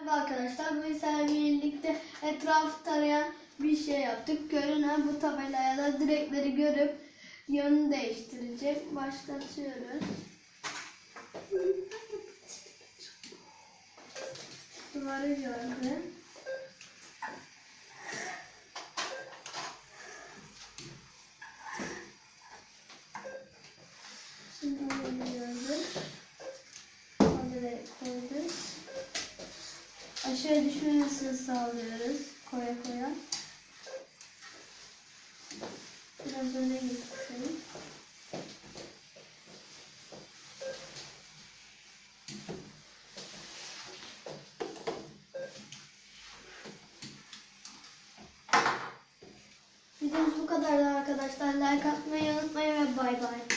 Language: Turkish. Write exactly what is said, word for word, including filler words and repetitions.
Merhaba arkadaşlar, bu sefer birlikte etraf tarayan bir şey yaptık. Görünen bu tabelaya da direkleri görüp yönünü değiştirecek. Başlatıyoruz. Duvarı gördüm. Şimdi bunu gördüm. Oraya koyduk. Aşağı düşmemesini sağlıyoruz. Koya koya. Biraz öne gitsin. Videomuz bu kadardı arkadaşlar. Like atmayı unutmayın ve bay bay.